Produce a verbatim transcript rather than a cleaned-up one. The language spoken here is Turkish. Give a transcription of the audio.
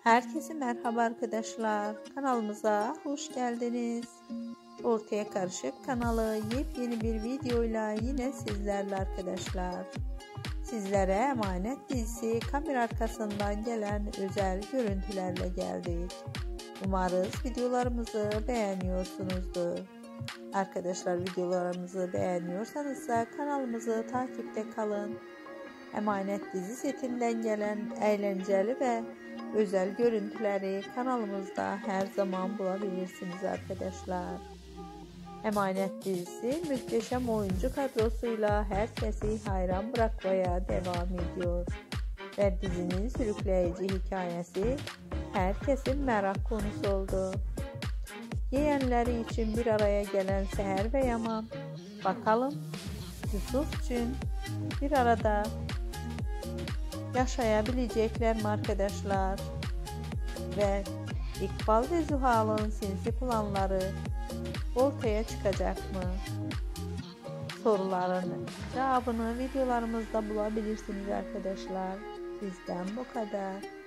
Herkese merhaba arkadaşlar. Kanalımıza hoş geldiniz. Ortaya Karışık kanalı yepyeni bir videoyla yine sizlerle arkadaşlar. Sizlere Emanet dizisi kamera arkasından gelen özel görüntülerle geldik. Umarız videolarımızı beğeniyorsunuzdur. Arkadaşlar videolarımızı beğeniyorsanız da kanalımızı takipte kalın. Emanet dizi setinden gelen eğlenceli ve özel görüntüleri kanalımızda her zaman bulabilirsiniz arkadaşlar. Emanet dizisi muhteşem oyuncu kadrosuyla herkesi hayran bırakmaya devam ediyor. Ve dizinin sürükleyici hikayesi herkesin merak konusu oldu. Yeğenleri için bir araya gelen Seher ve Yaman, bakalım Yusuf için bir arada yaşayabilecekler mi arkadaşlar? Ve İkbal ve Zuhal'ın sinsi planları ortaya çıkacak mı? Soruların cevabını videolarımızda bulabilirsiniz arkadaşlar. Bizden bu kadar.